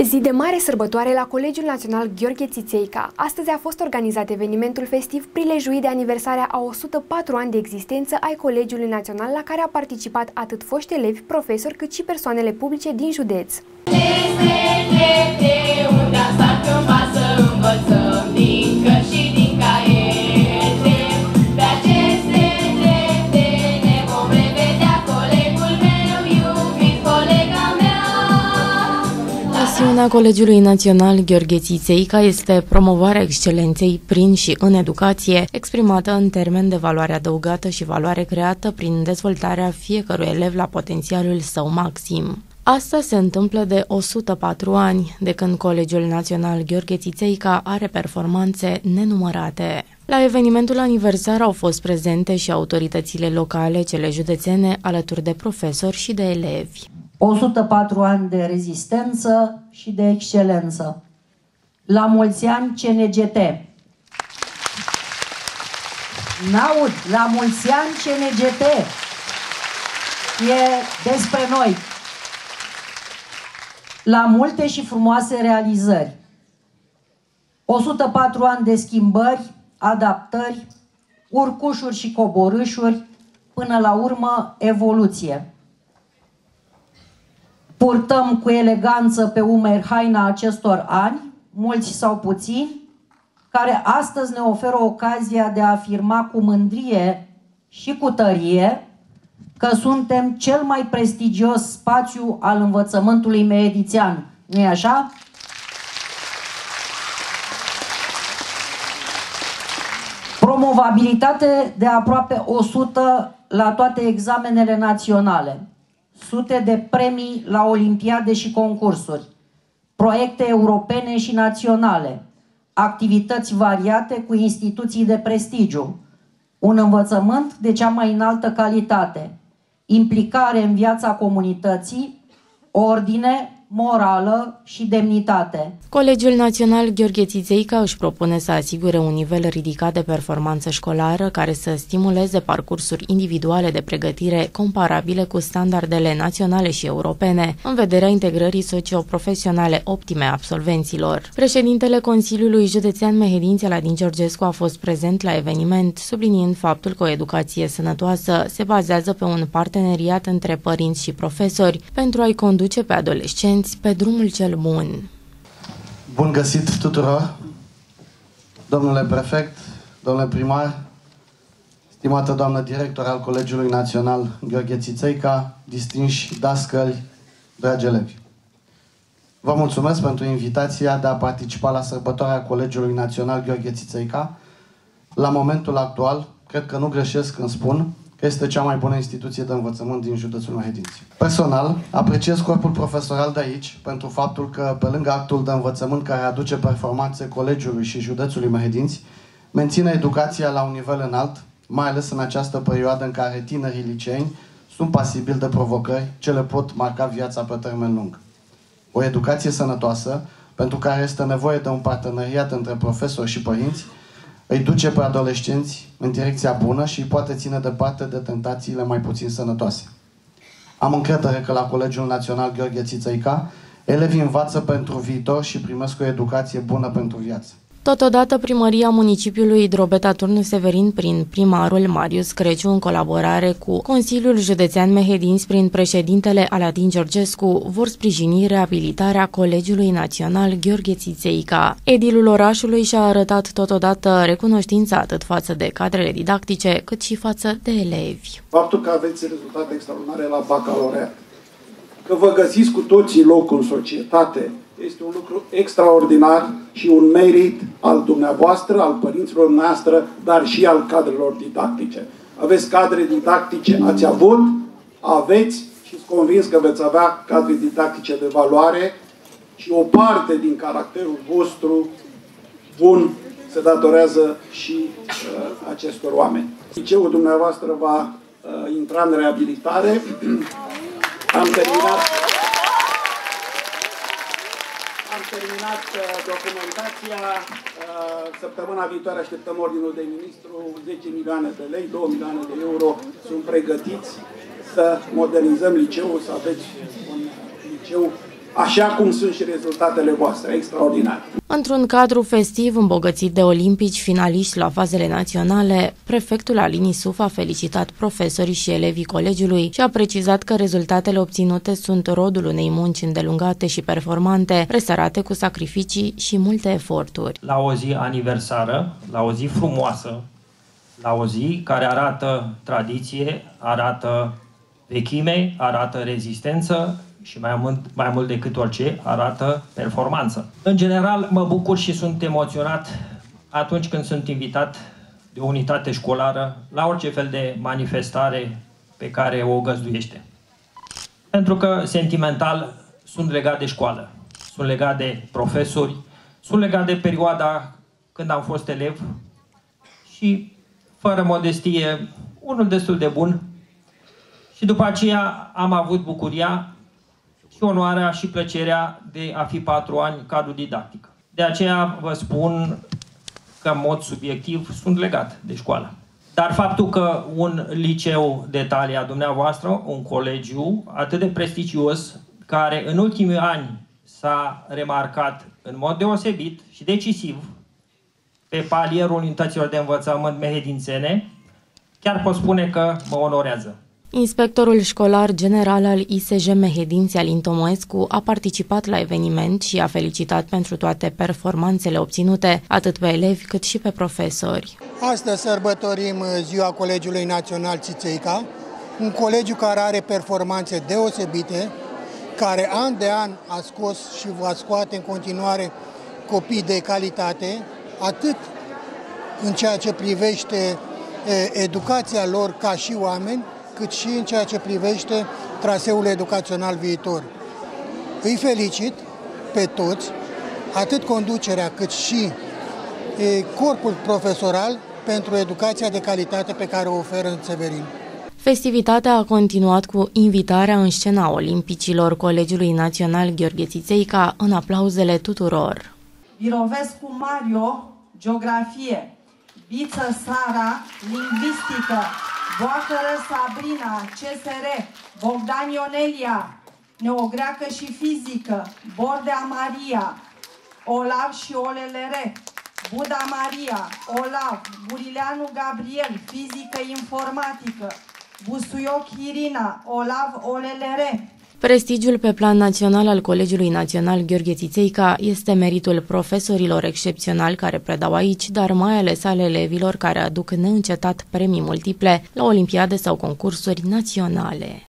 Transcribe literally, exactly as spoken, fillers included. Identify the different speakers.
Speaker 1: Zi de mare sărbătoare la Colegiul Național Gheorghe Țițeica. Astăzi a fost organizat evenimentul festiv prilejuit de aniversarea a o sută patru ani de existență ai Colegiului Național, la care a participat atât foști elevi, profesori, cât și persoanele publice din județ.
Speaker 2: Misiunea Colegiului Național Gheorghe Țițeica este promovarea excelenței prin și în educație, exprimată în termeni de valoare adăugată și valoare creată prin dezvoltarea fiecărui elev la potențialul său maxim. Asta se întâmplă de o sută patru ani, de când Colegiul Național Gheorghe Țițeica are performanțe nenumărate. La evenimentul aniversar au fost prezente și autoritățile locale, cele județene, alături de profesori și de elevi.
Speaker 3: o sută patru ani de rezistență și de excelență. La mulți ani C N G T. N-aud, la mulți ani C N G T. E despre noi. La multe și frumoase realizări. o sută patru ani de schimbări, adaptări, urcușuri și coborâșuri, până la urmă evoluție. Purtăm cu eleganță pe umeri haina acestor ani, mulți sau puțini, care astăzi ne oferă ocazia de a afirma cu mândrie și cu tărie că suntem cel mai prestigios spațiu al învățământului mehedițean. Nu-i așa? Promovabilitate de aproape o sută la toate examenele naționale. Sute de premii la olimpiade și concursuri, proiecte europene și naționale, activități variate cu instituții de prestigiu, un învățământ de cea mai înaltă calitate, implicare în viața comunității, ordine, morală și demnitate.
Speaker 2: Colegiul Național Gheorghe Țițeica își propune să asigure un nivel ridicat de performanță școlară care să stimuleze parcursuri individuale de pregătire comparabile cu standardele naționale și europene, în vederea integrării socio-profesionale optime a absolvenților. Președintele Consiliului Județean Mehedinți, Aladin Georgescu, a fost prezent la eveniment, subliniind faptul că o educație sănătoasă se bazează pe un parteneriat între părinți și profesori pentru a-i conduce pe adolescenți pe drumul cel bun.
Speaker 4: Bun găsit tuturor, domnule prefect, domnule primar, stimată doamnă director al Colegiului Național Gheorghe Țițeica, distinși dascăli, dragi elevi. Vă mulțumesc pentru invitația de a participa la sărbătoarea Colegiului Național Gheorghe Țițeica. La momentul actual, cred că nu greșesc când spun că este cea mai bună instituție de învățământ din județul Mehedinți. Personal, apreciez corpul profesoral de aici pentru faptul că, pe lângă actul de învățământ care aduce performanțe colegiului și județului Mehedinți, menține educația la un nivel înalt, mai ales în această perioadă în care tinerii liceeni sunt pasibili de provocări ce le pot marca viața pe termen lung. O educație sănătoasă, pentru care este nevoie de un parteneriat între profesori și părinți, îi duce pe adolescenți în direcția bună și îi poate ține departe de tentațiile mai puțin sănătoase. Am încredere că la Colegiul Național Gheorghe Țițeica elevii învață pentru viitor și primesc o educație bună pentru viață.
Speaker 2: Totodată, primăria municipiului Drobeta Turnu Severin, prin primarul Marius Creciu, în colaborare cu Consiliul Județean Mehedinți, prin președintele Aladin Georgescu, vor sprijini reabilitarea Colegiului Național Gheorghe Țițeica. Edilul orașului și-a arătat totodată recunoștința atât față de cadrele didactice, cât și față de elevi.
Speaker 5: Faptul că aveți rezultate extraordinare la bacalaureat, că vă găsiți cu toții locul în societate, este un lucru extraordinar și un merit al dumneavoastră, al părinților noastre, dar și al cadrelor didactice. Aveți cadre didactice, ați avut, aveți și sunt convins că veți avea cadre didactice de valoare și o parte din caracterul vostru bun se datorează și uh, acestor oameni. Liceul dumneavoastră va uh, intra în reabilitare. Am terminat... Am terminat uh, documentația. Uh, săptămâna viitoare așteptăm ordinul de ministru, zece milioane de lei, două milioane de euro sunt pregătiți să modernizăm liceul, să aveți un liceu așa cum sunt și rezultatele voastre, extraordinare.
Speaker 2: Într-un cadru festiv îmbogățit de olimpici finaliști la fazele naționale, prefectul Alin Isuf a felicitat profesorii și elevii colegiului și a precizat că rezultatele obținute sunt rodul unei munci îndelungate și performante, presărate cu sacrificii și multe eforturi.
Speaker 6: La o zi aniversară, la o zi frumoasă, la o zi care arată tradiție, arată vechime, arată rezistență și mai mult, mai mult decât orice, arată performanță. În general, mă bucur și sunt emoționat atunci când sunt invitat de o unitate școlară la orice fel de manifestare pe care o găzduiește. Pentru că, sentimental, sunt legat de școală, sunt legat de profesori, sunt legat de perioada când am fost elev și, fără modestie, unul destul de bun. Și după aceea am avut bucuria și onoarea și plăcerea de a fi patru ani cadru didactic. De aceea vă spun că, în mod subiectiv, sunt legat de școală. Dar faptul că un liceu de talia dumneavoastră, un colegiu atât de prestigios, care în ultimii ani s-a remarcat în mod deosebit și decisiv pe palierul unităților de învățământ mehedințene, chiar pot spune că mă onorează.
Speaker 2: Inspectorul școlar general al I S J Mehedinți, Alin Tomoescu, a participat la eveniment și a felicitat pentru toate performanțele obținute, atât pe elevi cât și pe profesori.
Speaker 7: Astăzi sărbătorim Ziua Colegiului Național Țițeica, un colegiu care are performanțe deosebite, care an de an a scos și va scoate în continuare copii de calitate, atât în ceea ce privește educația lor ca și oameni, cât și în ceea ce privește traseul educațional viitor. Îi felicit pe toți, atât conducerea cât și corpul profesoral, pentru educația de calitate pe care o oferă în Severin.
Speaker 2: Festivitatea a continuat cu invitarea în scena olimpicilor Colegiului Național Gheorghe Țițeica în aplauzele tuturor.
Speaker 8: Virovescu Mario, geografie, Biță Sara, lingvistică, Boacără Sabrina, C S R, Bogdan Ionelia, neogreacă și fizică, Bordea Maria, Olav și Olelere, Buda Maria, Olav, Burileanu Gabriel, fizică informatică, Busuioc Irina, Olav Olelere.
Speaker 2: Prestigiul pe plan național al Colegiului Național Gheorghe Țițeica este meritul profesorilor excepționali care predau aici, dar mai ales ale elevilor care aduc neîncetat premii multiple la olimpiade sau concursuri naționale.